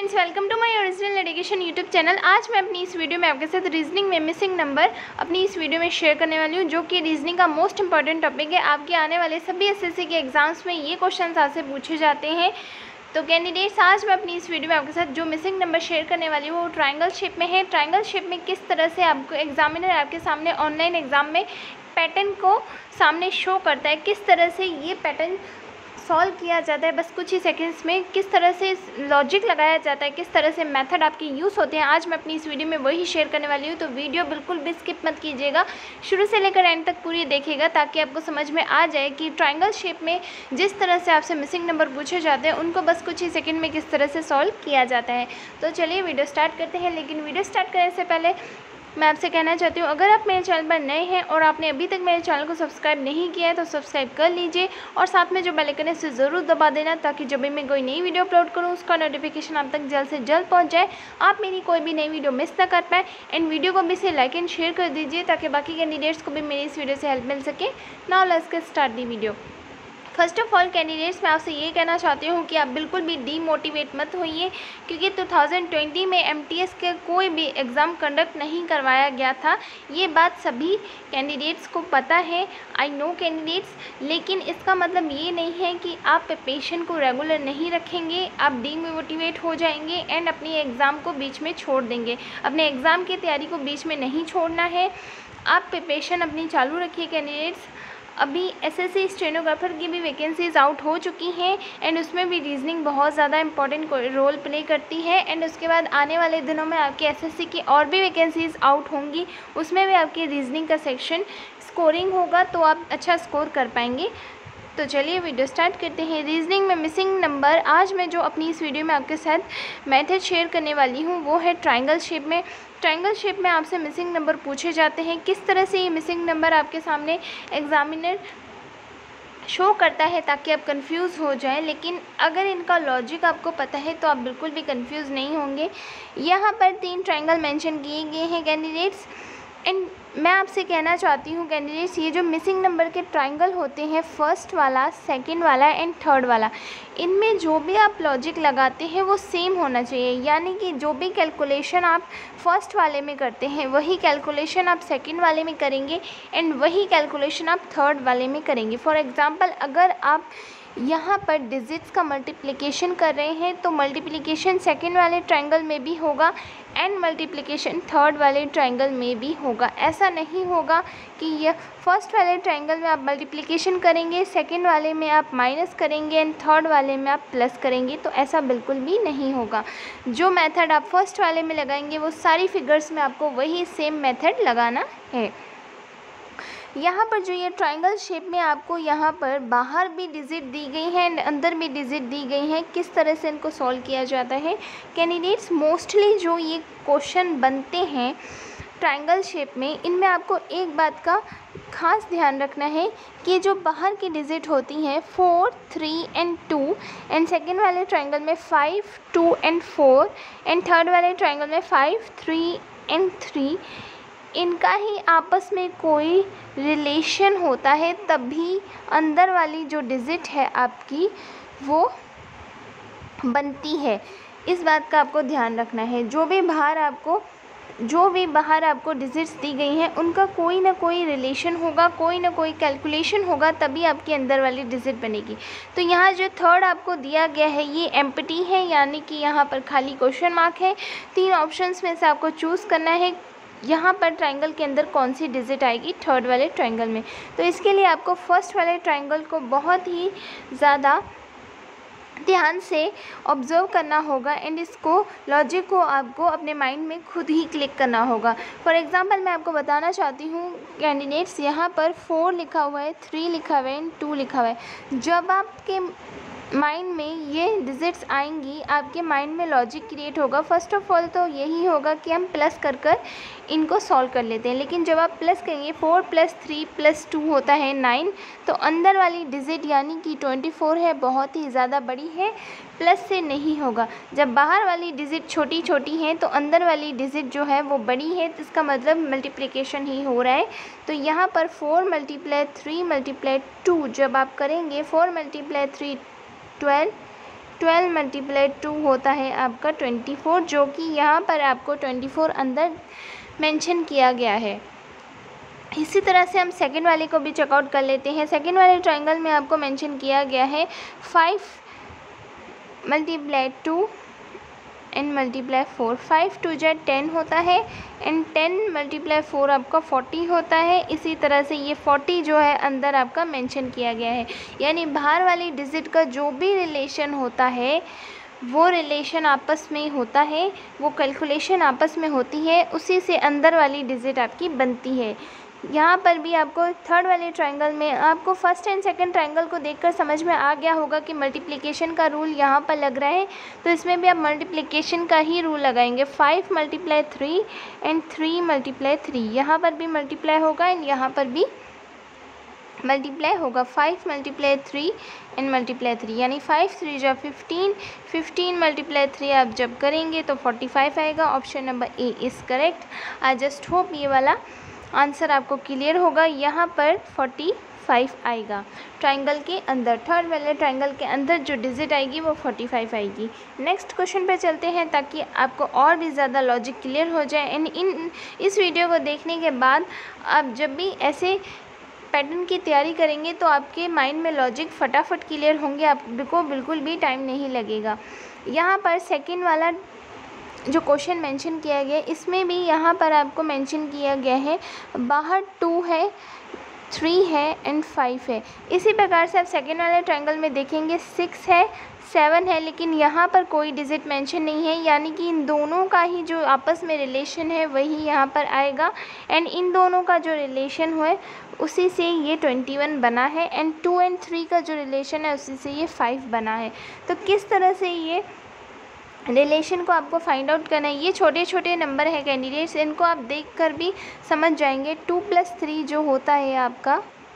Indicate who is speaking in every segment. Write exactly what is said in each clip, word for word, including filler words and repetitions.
Speaker 1: Friends, welcome to my original education YouTube channel. आज मैं अपनी इस वीडियो में आपके साथ रीजनिंग में मिसिंग नंबर अपनी इस वीडियो में शेयर करने वाली हूँ, जो कि रीजनिंग का मोस्ट इंपॉर्टेंट टॉपिक है। आपके आने वाले सभी एसएससी के एग्जाम्स में ये क्वेश्चन आपसे पूछे जाते हैं। तो कैंडिडेट्स, आज मैं अपनी इस वीडियो में आपके साथ जो मिसिंग नंबर शेयर करने वाली हूँ वो ट्रायंगल शेप में है। ट्रायंगल शेप में किस तरह से आपको एग्जामिनर आपके सामने ऑनलाइन एग्जाम में पैटर्न को सामने शो करता है, किस तरह से ये पैटर्न सॉल्व किया जाता है बस कुछ ही सेकंड्स में, किस तरह से लॉजिक लगाया जाता है, किस तरह से मेथड आपके यूज़ होते हैं, आज मैं अपनी इस वीडियो में वही शेयर करने वाली हूँ। तो वीडियो बिल्कुल भी स्किप मत कीजिएगा, शुरू से लेकर एंड तक पूरी देखिएगा, ताकि आपको समझ में आ जाए कि ट्रायंगल शेप में जिस तरह से आपसे मिसिंग नंबर पूछे जाते हैं उनको बस कुछ ही सेकेंड में किस तरह से सॉल्व किया जाता है। तो चलिए वीडियो स्टार्ट करते हैं। लेकिन वीडियो स्टार्ट करने से पहले मैं आपसे कहना चाहती हूँ, अगर आप मेरे चैनल पर नए हैं और आपने अभी तक मेरे चैनल को सब्सक्राइब नहीं किया है तो सब्सक्राइब कर लीजिए और साथ में जो बेल आइकन है उसे ज़रूर दबा देना, ताकि जब भी मैं कोई नई वीडियो अपलोड करूँ उसका नोटिफिकेशन आप तक जल्द से जल्द पहुँच जाए, आप मेरी कोई भी नई वीडियो मिस ना कर पाए। एंड वीडियो को भी से लाइक एंड शेयर कर दीजिए, ताकि बाकी कैंडिडेट्स को भी मेरी इस वीडियो से हेल्प मिल सके। Now let's get start the video. First of all candidates, मैं आपसे ये कहना चाहती हूँ कि आप बिल्कुल भी डीमोटिवेट मत होइए, क्योंकि टू थाउजेंड ट्वेंटी में एमटीएस के कोई भी एग्ज़ाम कंडक्ट नहीं करवाया गया था। ये बात सभी कैंडिडेट्स को पता है, आई नो कैंडिडेट्स। लेकिन इसका मतलब ये नहीं है कि आप प्रिपरेशन को रेगुलर नहीं रखेंगे, आप डीमोटिवेट हो जाएंगे एंड अपनी एग्ज़ाम को बीच में छोड़ देंगे। अपने एग्ज़ाम की तैयारी को बीच में नहीं छोड़ना है, आप प्रिपरेशन अपनी चालू रखिए कैंडिडेट्स। अभी एसएससी स्टेनोग्राफर की भी वैकेंसीज आउट हो चुकी हैं एंड उसमें भी रीजनिंग बहुत ज़्यादा इंपॉर्टेंट रोल प्ले करती है। एंड उसके बाद आने वाले दिनों में आपके एसएससी की और भी वैकेंसीज आउट होंगी, उसमें भी आपकी रीजनिंग का सेक्शन स्कोरिंग होगा, तो आप अच्छा स्कोर कर पाएंगे। तो चलिए वीडियो स्टार्ट करते हैं। रीजनिंग में मिसिंग नंबर, आज मैं जो अपनी इस वीडियो में आपके साथ मेथड शेयर करने वाली हूँ वो है ट्रायंगल शेप में। ट्रायंगल शेप में आपसे मिसिंग नंबर पूछे जाते हैं, किस तरह से ये मिसिंग नंबर आपके सामने एग्जामिनर शो करता है ताकि आप कंफ्यूज हो जाएं। लेकिन अगर इनका लॉजिक आपको पता है तो आप बिल्कुल भी कंफ्यूज नहीं होंगे। यहाँ पर तीन ट्रायंगल मेंशन किए गए हैं कैंडिडेट्स, एंड मैं आपसे कहना चाहती हूँ कैंडिडेट्स, ये जो मिसिंग नंबर के ट्रायंगल होते हैं, फर्स्ट वाला, सेकंड वाला एंड थर्ड वाला, इनमें जो भी आप लॉजिक लगाते हैं वो सेम होना चाहिए। यानी कि जो भी कैलकुलेशन आप फर्स्ट वाले में करते हैं वही कैलकुलेशन आप सेकंड वाले में करेंगे एंड वही कैलकुलेशन आप थर्ड वाले में करेंगे। फॉर एग्ज़ाम्पल, अगर आप यहाँ पर डिजिट्स का मल्टीप्लिकेशन कर रहे हैं तो मल्टीप्लिकेशन सेकंड वाले ट्रायंगल में भी होगा एंड मल्टीप्लिकेशन थर्ड वाले ट्रायंगल में भी होगा। ऐसा नहीं होगा कि यह फर्स्ट वाले ट्रायंगल में आप मल्टीप्लिकेशन करेंगे, सेकंड वाले में आप माइनस करेंगे एंड थर्ड वाले में आप प्लस करेंगे, तो ऐसा बिल्कुल भी नहीं होगा। जो मेथड आप फर्स्ट वाले में लगाएंगे वो सारी फिगर्स में आपको वही सेम मेथड लगाना है। यहाँ पर जो ये ट्रायंगल शेप में आपको यहाँ पर बाहर भी डिजिट दी गई है एंड अंदर भी डिजिट दी गई है, किस तरह से इनको सॉल्व किया जाता है कैंडिडेट्स। मोस्टली जो ये क्वेश्चन बनते हैं ट्रायंगल शेप में, इनमें आपको एक बात का खास ध्यान रखना है कि जो बाहर की डिजिट होती हैं four, three and two, and second वाले ट्रायंगल में five, two and four, and third वाले ट्रायंगल में फाइव, थ्री एंड थ्री, इनका ही आपस में कोई रिलेशन होता है, तभी अंदर वाली जो डिजिट है आपकी वो बनती है। इस बात का आपको ध्यान रखना है। जो भी बाहर आपको जो भी बाहर आपको डिजिट्स दी गई हैं उनका कोई ना कोई रिलेशन होगा, कोई ना कोई कैलकुलेशन होगा, तभी आपकी अंदर वाली डिजिट बनेगी। तो यहाँ जो थर्ड आपको दिया गया है ये एम्प्टी है, यानी कि यहाँ पर खाली क्वेश्चन मार्क है। तीन ऑप्शंस में से आपको चूज़ करना है यहाँ पर ट्रायंगल के अंदर कौन सी डिजिट आएगी थर्ड वाले ट्रायंगल में। तो इसके लिए आपको फर्स्ट वाले ट्रायंगल को बहुत ही ज़्यादा ध्यान से ऑब्ज़र्व करना होगा एंड इसको लॉजिक को आपको अपने माइंड में खुद ही क्लिक करना होगा। फॉर एग्जांपल, मैं आपको बताना चाहती हूँ कैंडिडेट्स, यहाँ पर फोर लिखा हुआ है, थ्री लिखा हुआ है एंड टू लिखा हुआ है। जब आपके माइंड में ये डिजिट्स आएंगी, आपके माइंड में लॉजिक क्रिएट होगा। फर्स्ट ऑफ ऑल तो यही होगा कि हम प्लस कर कर इनको सॉल्व कर लेते हैं, लेकिन जब आप प्लस करेंगे, four plus three plus two होता है नाइन, तो अंदर वाली डिजिट यानी कि ट्वेंटी फोर है, बहुत ही ज़्यादा बड़ी है, प्लस से नहीं होगा। जब बाहर वाली डिजिट छोटी छोटी हैं तो अंदर वाली डिजिट जो है वो बड़ी है, तो इसका मतलब मल्टीप्लिकेशन ही हो रहा है। तो यहाँ पर four multiply three multiply two जब आप करेंगे, four multiply three twelve twelve multiply two होता है आपका ट्वेंटी फोर, जो कि यहाँ पर आपको ट्वेंटी फोर अंदर मेंशन किया गया है। इसी तरह से हम सेकंड वाले को भी चेकआउट कर लेते हैं। सेकंड वाले ट्रायंगल में आपको मेंशन किया गया है five multiply two and multiply four. Five two जेड टेन होता है एंड टेन मल्टीप्लाई फोर आपका फोर्टी होता है। इसी तरह से ये फोर्टी जो है अंदर आपका मेंशन किया गया है, यानी बाहर वाली डिजिट का जो भी रिलेशन होता है वो रिलेशन आपस में होता है, वो कैलकुलेशन आपस में होती है, उसी से अंदर वाली डिजिट आपकी बनती है। यहाँ पर भी आपको थर्ड वाले ट्रायंगल में आपको फर्स्ट एंड सेकंड ट्रायंगल को देखकर समझ में आ गया होगा कि मल्टीप्लिकेशन का रूल यहाँ पर लग रहा है, तो इसमें भी आप मल्टीप्लिकेशन का ही रूल लगाएंगे। Five multiply three and three multiply three, यहाँ पर भी मल्टीप्लाई होगा एंड यहाँ पर भी मल्टीप्लाई होगा। Five multiply three and multiply three, यानी फाइव थ्री जो फिफ्टीन, फिफ्टीन मल्टीप्लाई थ्री आप जब करेंगे तो फोर्टी फाइव आएगा। Option number A is correct. I just hope ये वाला आंसर आपको क्लियर होगा। यहाँ पर फोर्टी फाइव आएगा ट्रायंगल के अंदर, थर्ड वाले ट्रायंगल के अंदर जो डिजिट आएगी वो फोर्टी फाइव आएगी। नेक्स्ट क्वेश्चन पे चलते हैं ताकि आपको और भी ज़्यादा लॉजिक क्लियर हो जाए। एंड इन इस वीडियो को देखने के बाद आप जब भी ऐसे पैटर्न की तैयारी करेंगे तो आपके माइंड में लॉजिक फटाफट क्लियर होंगे, आपको बिल्कुल भी टाइम नहीं लगेगा। यहाँ पर सेकंड वाला जो क्वेश्चन मेंशन किया गया इसमें भी यहाँ पर आपको मेंशन किया गया है बाहर टू है, थ्री है एंड फाइव है। इसी प्रकार से आप सेकेंड वाले ट्रायंगल में देखेंगे सिक्स है, सेवन है, लेकिन यहाँ पर कोई डिजिट मेंशन नहीं है, यानी कि इन दोनों का ही जो आपस में रिलेशन है वही यहाँ पर आएगा। एंड इन दोनों का जो रिलेशन है उसी से ये ट्वेंटी वन बना है एंड टू एंड थ्री का जो रिलेशन है उसी से ये फाइव बना है। तो किस तरह से ये रिलेशन को आपको फाइंड आउट करना है, ये छोटे छोटे नंबर है कैंडिडेट्स, इनको आप देखकर भी समझ जाएंगे। टू प्लस थ्री जो होता है आपका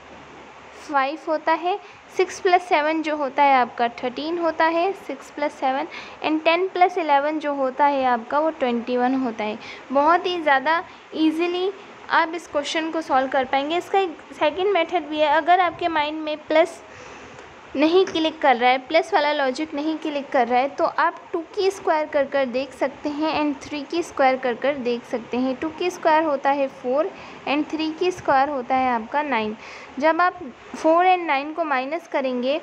Speaker 1: फाइव होता है, सिक्स प्लस सेवन जो होता है आपका थर्टीन होता है, six plus seven and ten plus eleven जो होता है आपका वो ट्वेंटी वन होता है। बहुत ही ज़्यादा ईजिली आप इस क्वेश्चन को सॉल्व कर पाएंगे। इसका एक सेकेंड मेथड भी है, अगर आपके माइंड में प्लस नहीं क्लिक कर रहा है, प्लस वाला लॉजिक नहीं क्लिक कर रहा है, तो आप टू की स्क्वायर कर कर देख सकते हैं एंड थ्री की स्क्वायर कर कर देख सकते हैं। टू की स्क्वायर होता है फोर एंड थ्री की स्क्वायर होता है आपका नाइन। जब आप फोर एंड नाइन को माइनस करेंगे,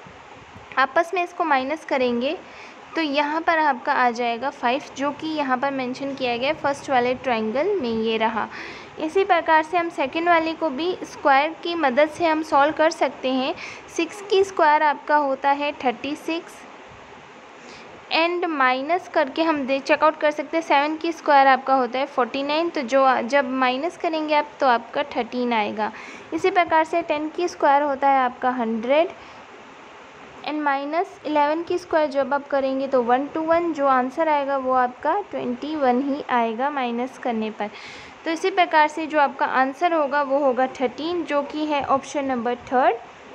Speaker 1: आपस में इसको माइनस करेंगे, तो यहाँ पर आपका आ जाएगा फाइव, जो कि यहाँ पर मेंशन किया गया फर्स्ट वाले ट्रायंगल में ये रहा। इसी प्रकार से हम सेकंड वाले को भी स्क्वायर की मदद से हम सॉल्व कर सकते हैं। सिक्स की स्क्वायर आपका होता है थर्टी सिक्स एंड माइनस करके हम दे चेकआउट कर सकते हैं। सेवन की स्क्वायर आपका होता है फोर्टी नाइन, तो जो जब माइनस करेंगे आप तो आपका थर्टीन आएगा। इसी प्रकार से टेन की स्क्वायर होता है आपका हंड्रेड एंड माइनस इलेवन की स्क्वायर जब आप करेंगे तो वन टू वन, जो आंसर आएगा वो आपका ट्वेंटी वन ही आएगा माइनस करने पर। तो इसी प्रकार से जो आपका आंसर होगा वो होगा थर्टीन, जो कि है ऑप्शन नंबर थर्ड।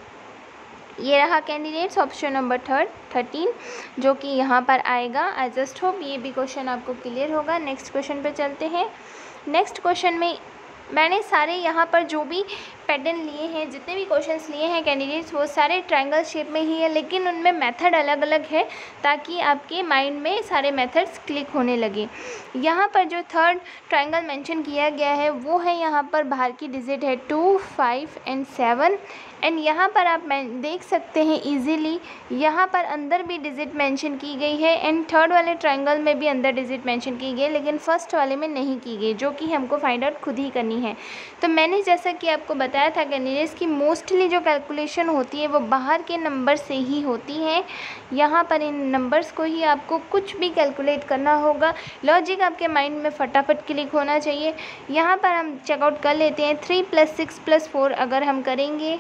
Speaker 1: ये रहा candidates option number third thirteen, जो कि यहाँ पर आएगा। आई जस्ट होप ये भी क्वेश्चन आपको क्लियर होगा। नेक्स्ट क्वेश्चन पे चलते हैं। नेक्स्ट क्वेश्चन में मैंने सारे यहाँ पर जो भी पैटर्न लिए हैं, जितने भी क्वेश्चंस लिए हैं कैंडिडेट्स, वो सारे ट्रायंगल शेप में ही है, लेकिन उनमें मेथड अलग अलग है ताकि आपके माइंड में सारे मेथड्स क्लिक होने लगे। यहाँ पर जो थर्ड ट्रायंगल मेंशन किया गया है वो है, यहाँ पर बाहर की डिजिट है two, five and seven and यहाँ पर आप देख सकते हैं इजीली यहाँ पर अंदर भी डिजिट मेंशन की गई है एंड थर्ड वाले ट्रायंगल में भी अंदर डिजिट मेंशन की गई, लेकिन फर्स्ट वाले में नहीं की गई, जो कि हमको फाइंड आउट खुद ही करनी है। तो मैंने जैसा कि आपको बताया था कैंडिडेट्स की मोस्टली जो कैलकुलेशन होती है वो बाहर के नंबर से ही होती है। यहाँ पर इन नंबर्स को ही आपको कुछ भी कैलकुलेट करना होगा, लॉजिक आपके माइंड में फटाफट क्लिक होना चाहिए। यहाँ पर हम चेकआउट कर लेते हैं। Three plus six plus four अगर हम करेंगे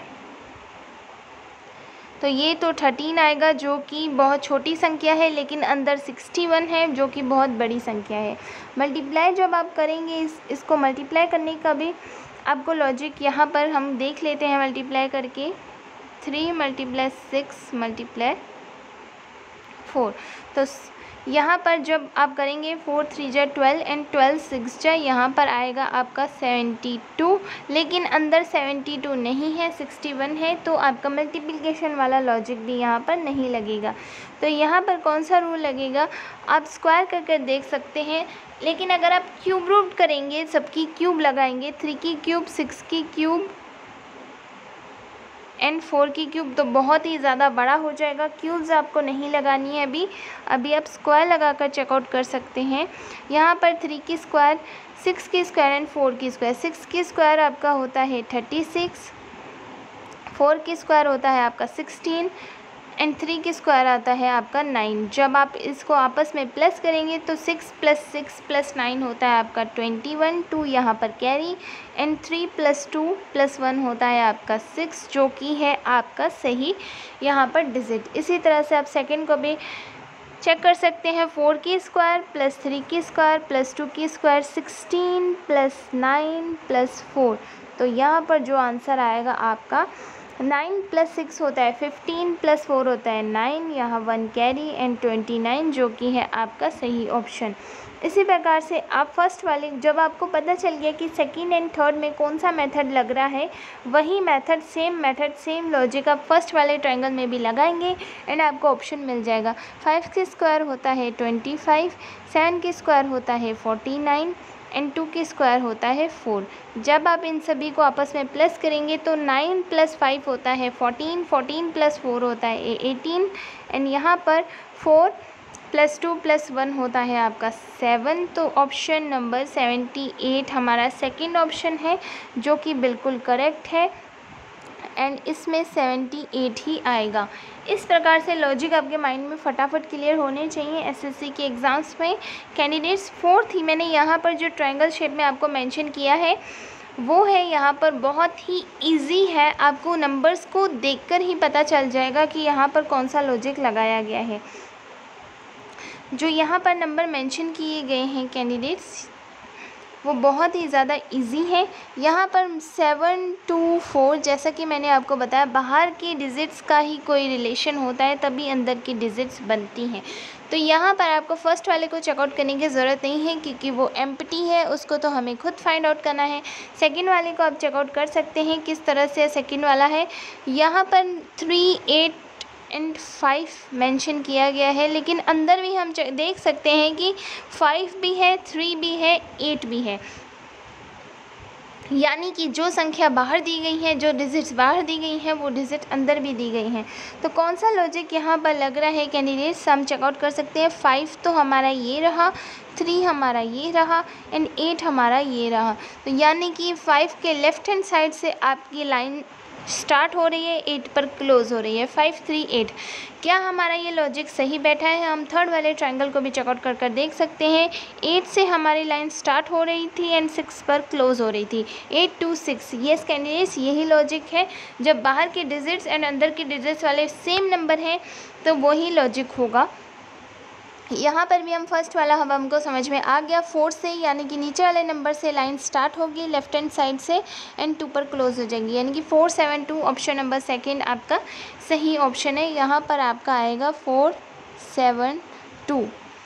Speaker 1: तो ये तो थर्टीन आएगा, जो कि बहुत छोटी संख्या है, लेकिन अंदर सिक्सटी वन है, जो कि बहुत बड़ी संख्या है। मल्टीप्लाई जब आप करेंगे इस इसको मल्टीप्लाई करने का भी आपको लॉजिक यहाँ पर हम देख लेते हैं मल्टीप्लाई करके। Three multiply six multiply four, तो यहाँ पर जब आप करेंगे फोर थ्री जा ट्वेल्व एंड ट्वेल्व सिक्स जा, यहाँ पर आएगा आपका सेवेंटी टू, लेकिन अंदर सेवेंटी टू नहीं है, सिक्सटी वन है, तो आपका मल्टीप्लिकेशन वाला लॉजिक भी यहाँ पर नहीं लगेगा। तो यहाँ पर कौन सा रूल लगेगा, आप स्क्वायर करके देख सकते हैं, लेकिन अगर आप क्यूब रूट करेंगे, सबकी क्यूब लगाएंगे, थ्री की क्यूब, सिक्स की क्यूब एंड फोर की क्यूब, तो बहुत ही ज़्यादा बड़ा हो जाएगा। क्यूब्स आपको नहीं लगानी है अभी अभी आप स्क्वायर लगाकर चेकआउट कर सकते हैं। यहाँ पर थ्री की स्क्वायर, सिक्स की स्क्वायर एंड फोर की स्क्वायर, सिक्स की स्क्वायर आपका होता है थर्टी सिक्स, फोर की स्क्वायर होता है आपका सिक्सटीन एंड थ्री की स्क्वायर आता है आपका नाइन। जब आप इसको आपस में प्लस करेंगे तो six plus six plus nine होता है आपका ट्वेंटी वन, टू यहाँ पर carry and three plus two plus one होता है आपका सिक्स, जो कि है आपका सही यहाँ पर डिजिट। इसी तरह से आप सेकंड को भी चेक कर सकते हैं, फोर की स्क्वायर प्लस थ्री की स्क्वायर प्लस टू की square, sixteen plus nine plus four, तो यहाँ पर जो आंसर आएगा आपका नाइन प्लस सिक्स होता है फिफ्टीन, प्लस फोर होता है नाइन, यहाँ one carry and twenty nine, जो कि है आपका सही ऑप्शन। इसी प्रकार से आप फर्स्ट वाले, जब आपको पता चल गया कि सेकंड एंड थर्ड में कौन सा मेथड लग रहा है, वही method, same method, same logic आप फर्स्ट वाले ट्रायंगल में भी लगाएंगे एंड आपको ऑप्शन मिल जाएगा। फाइव की स्क्वायर होता है ट्वेंटी फाइव, सेवन की स्क्वायर होता है फोर्टी नाइन एंड टू की स्क्वायर होता है फोर। जब आप इन सभी को आपस में प्लस करेंगे तो नाइन प्लस फाइव होता है फोर्टीन, फोर्टीन प्लस फोर होता है एटीन एंड यहाँ पर four plus two plus one होता है आपका सेवन। तो ऑप्शन नंबर सेवेंटी एट हमारा सेकंड ऑप्शन है, जो कि बिल्कुल करेक्ट है एंड इसमें सेवेंटी एट ही आएगा। इस प्रकार से लॉजिक आपके माइंड में फटाफट क्लियर होने चाहिए एसएससी के एग्ज़ाम्स में। कैंडिडेट्स फोर्थ ही मैंने यहाँ पर जो ट्रायंगल शेप में आपको मेंशन किया है वो है यहाँ पर बहुत ही इजी है, आपको नंबर्स को देखकर ही पता चल जाएगा कि यहाँ पर कौन सा लॉजिक लगाया गया है। जो यहाँ पर नंबर मेंशन किए गए हैं कैंडिडेट्स वो बहुत ही ज़्यादा इजी है। यहाँ पर सेवन टू फोर, जैसा कि मैंने आपको बताया, बाहर के डिजिट्स का ही कोई रिलेशन होता है तभी अंदर की डिजिट्स बनती हैं। तो यहाँ पर आपको फर्स्ट वाले को चेकआउट करने की ज़रूरत नहीं है क्योंकि वो एम्प्टी है, उसको तो हमें खुद फाइंड आउट करना है। सेकंड वाले को आप चेकआउट कर सकते हैं, किस तरह से सेकंड वाला है। यहाँ पर three eight and five mention किया गया है, लेकिन अंदर भी हम देख सकते हैं कि फाइव भी है, थ्री भी है, एट भी है, यानी कि जो संख्या बाहर दी गई है, जो डिजिट्स बाहर दी गई हैं, वो डिजिट अंदर भी दी गई हैं। तो कौन सा लॉजिक यहाँ पर लग रहा है कैंडिडेट्स, हम चेकआउट कर सकते हैं। फाइव तो हमारा ये रहा, थ्री हमारा ये रहा एंड एट हमारा ये रहा। तो यानी कि फाइव के लेफ्ट हैंड साइड से आपकी लाइन स्टार्ट हो रही है, एट पर क्लोज हो रही है, फाइव थ्री एट। क्या हमारा ये लॉजिक सही बैठा है? हम थर्ड वाले ट्रायंगल को भी चेकआउट कर कर देख सकते हैं। एट से हमारी लाइन स्टार्ट हो रही थी एंड सिक्स पर क्लोज हो रही थी, eight two six. Yes candidates, यही लॉजिक है। जब बाहर के डिजिट्स एंड अंदर के डिजिट्स वाले सेम नंबर हैं तो वही लॉजिक होगा। यहाँ पर भी हम फर्स्ट वाला हम हमको समझ में आ गया। फोर से यानी कि नीचे वाले नंबर से लाइन स्टार्ट होगी लेफ्ट हैंड साइड से एंड टू पर क्लोज हो जाएगी, यानी कि four seven two option number second आपका सही ऑप्शन है। यहाँ पर आपका आएगा four seven two.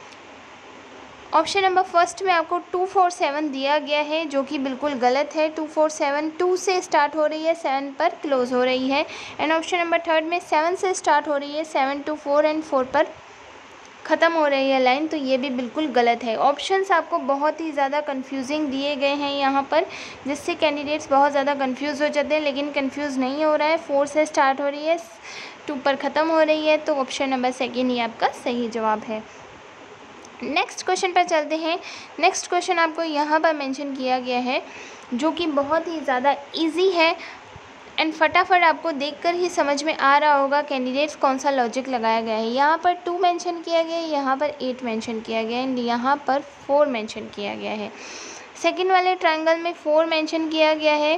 Speaker 1: Option number first में आपको टू फोर सेवन दिया गया है, जो कि बिल्कुल गलत है। टू फोर सेवन टू से स्टार्ट हो रही है, सेवन पर क्लोज हो रही है। एंड ऑप्शन नंबर थर्ड में सेवन से स्टार्ट हो रही है, seven two four and four पर ख़त्म हो रही है लाइन, तो ये भी बिल्कुल गलत है। ऑप्शंस आपको बहुत ही ज़्यादा कंफ्यूजिंग दिए गए हैं यहाँ पर, जिससे कैंडिडेट्स बहुत ज़्यादा कंफ्यूज हो जाते हैं, लेकिन कंफ्यूज नहीं हो रहा है। फोर से स्टार्ट हो रही है, टू पर ख़त्म हो रही है, तो ऑप्शन नंबर सेकेंड ही आपका सही जवाब है। नेक्स्ट क्वेश्चन पर चलते हैं। नेक्स्ट क्वेश्चन आपको यहाँ पर मेंशन किया गया है, जो कि बहुत ही ज़्यादा ईजी है एंड फटाफट आपको देखकर ही समझ में आ रहा होगा कैंडिडेट्स कौन सा लॉजिक लगाया गया है। यहाँ पर टू मेंशन किया गया है, यहाँ पर एट मेंशन किया गया है एंड यहाँ पर फोर मेंशन किया गया है। सेकंड वाले ट्रायंगल में फोर मेंशन किया गया है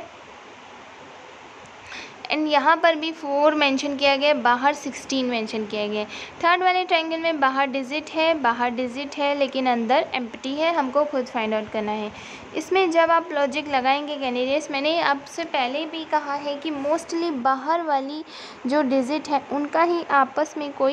Speaker 1: एंड यहाँ पर भी फोर मेंशन किया गया है, बाहर सिक्सटीन मेंशन किया गया है। थर्ड वाले ट्रायंगल में बाहर डिजिट है, बाहर डिजिट है लेकिन अंदर एम्प्टी है, हमको खुद फाइंड आउट करना है। इसमें जब आप लॉजिक लगाएंगे कैंडिडेट्स, मैंने आपसे पहले भी कहा है कि मोस्टली बाहर वाली जो डिजिट है उनका ही आपस में कोई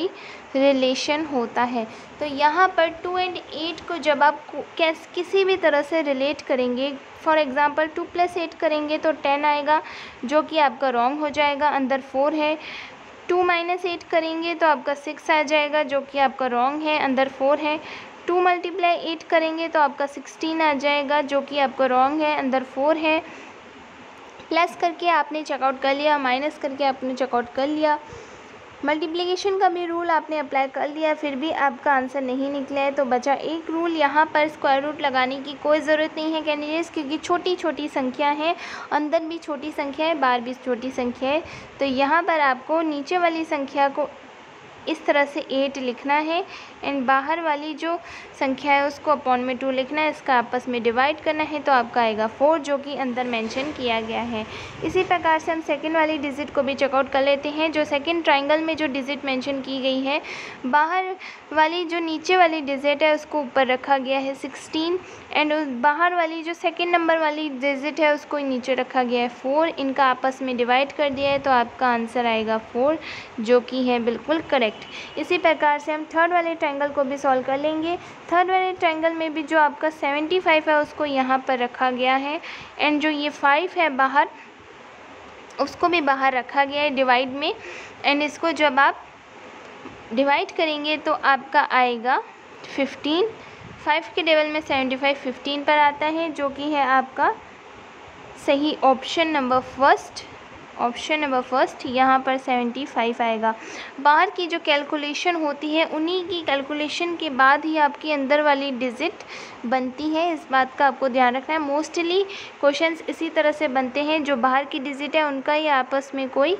Speaker 1: रिलेशन होता है। तो यहाँ पर टू एंड एट को जब आप कैस किसी भी तरह से रिलेट करेंगे, for example two plus eight करेंगे तो टेन आएगा, जो कि आपका रॉन्ग हो जाएगा, अंदर फोर है। टू माइनस एट करेंगे तो आपका सिक्स आ जाएगा, जो कि आपका रॉन्ग है, अंदर फोर है। टू मल्टीप्लाई एट करेंगे तो आपका सिक्सटीन आ जाएगा, जो कि आपका रॉन्ग है, अंदर फोर है। प्लस करके आपने चेकआउट कर लिया, माइनस करके आपने चेकआउट कर लिया, मल्टीप्लिकेशन का भी रूल आपने अप्लाई कर लिया, फिर भी आपका आंसर नहीं निकला है तो बचा एक रूल। यहाँ पर स्क्वायर रूट लगाने की कोई ज़रूरत नहीं है कैंडिडेट्स, क्योंकि छोटी छोटी संख्या है, अंदर भी छोटी संख्या है, बाहर भी छोटी संख्या है। तो यहाँ पर आपको नीचे वाली संख्या को इस तरह से एट लिखना है एंड बाहर वाली जो संख्या है उसको अपॉन में टू लिखना है, इसका आपस में डिवाइड करना है तो आपका आएगा फोर, जो कि अंदर मेंशन किया गया है। इसी प्रकार से हम सेकंड वाली डिजिट को भी चेकआउट कर लेते हैं। जो सेकंड ट्रायंगल में जो डिजिट मेंशन की गई है, बाहर वाली जो नीचे वाली डिजिट है उसको ऊपर रखा गया है सिक्सटीन एंड बाहर वाली जो सेकेंड नंबर वाली डिजिट है उसको नीचे रखा गया है फोर। इनका आपस में डिवाइड कर दिया है तो आपका आंसर आएगा फोर, जो कि है बिल्कुल करेक्ट। इसी प्रकार से हम थर्ड वाले ट्रायंगल को भी सॉल्व कर लेंगे। थर्ड वाले ट्रायंगल में भी जो आपका सेवेंटी फाइव है उसको यहाँ पर रखा गया है एंड जो ये फाइव है बाहर उसको भी बाहर रखा गया है डिवाइड में एंड इसको जब आप डिवाइड करेंगे तो आपका आएगा फिफ्टीन। फाइव के टेबल में सेवेंटी फाइव फिफ्टीन पर आता है, जो कि है आपका सही option number first. Option number first यहाँ पर सेवेंटी फाइव आएगा। बाहर की जो कैलकुलेशन होती है उन्हीं की कैलकुलेशन के बाद ही आपकी अंदर वाली डिजिट बनती है, इस बात का आपको ध्यान रखना है। मोस्टली क्वेश्चंस इसी तरह से बनते हैं, जो बाहर की डिजिट है उनका ही आपस में कोई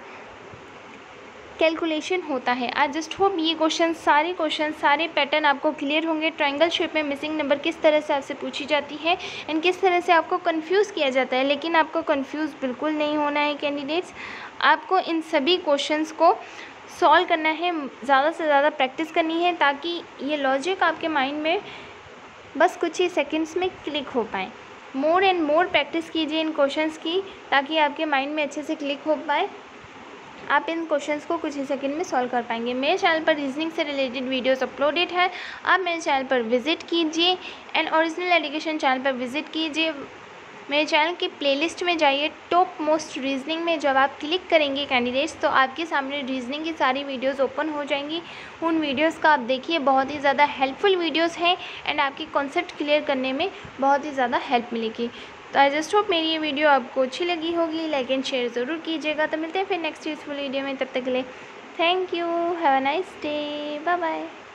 Speaker 1: कैलकुलेशन होता है। आज जस्ट होप ये क्वेश्चन सारे क्वेश्चन सारे पैटर्न आपको क्लियर होंगे। ट्रायंगल शेप में मिसिंग नंबर किस तरह से आपसे पूछी जाती है एंड किस तरह से आपको कंफ्यूज किया जाता है, लेकिन आपको कंफ्यूज बिल्कुल नहीं होना है कैंडिडेट्स। आपको इन सभी क्वेश्चंस को सॉल्व करना है, ज़्यादा से ज़्यादा प्रैक्टिस करनी है, ताकि ये लॉजिक आपके माइंड में बस कुछ ही सेकेंड्स में क्लिक हो पाए। मोर एंड मोर प्रैक्टिस कीजिए इन क्वेश्चंस की, ताकि आपके माइंड में अच्छे से क्लिक हो पाए, आप इन क्वेश्चंस को कुछ ही सेकंड में सॉल्व कर पाएंगे। मेरे चैनल पर रीजनिंग से रिलेटेड वीडियोस अपलोडेड है, आप मेरे चैनल पर विजिट कीजिए एंड ओरिजिनल एजुकेशन चैनल पर विजिट कीजिए। मेरे चैनल की प्लेलिस्ट में जाइए, टॉप मोस्ट रीजनिंग में जब आप क्लिक करेंगे कैंडिडेट्स तो आपके सामने रीजनिंग की सारी वीडियोस ओपन हो जाएंगी। उन वीडियोस का आप देखिए, बहुत ही ज़्यादा हेल्पफुल वीडियोस हैं एंड आपकी कॉन्सेप्ट क्लियर करने में बहुत ही ज़्यादा हेल्प मिलेगी। तो आई जस्ट होप मेरी ये वीडियो आपको अच्छी लगी होगी, लाइक एंड शेयर ज़रूर कीजिएगा। तो मिलते हैं फिर नेक्स्ट यूजफुल वीडियो में, तब तक के लिए thank you, have a nice day, bye bye.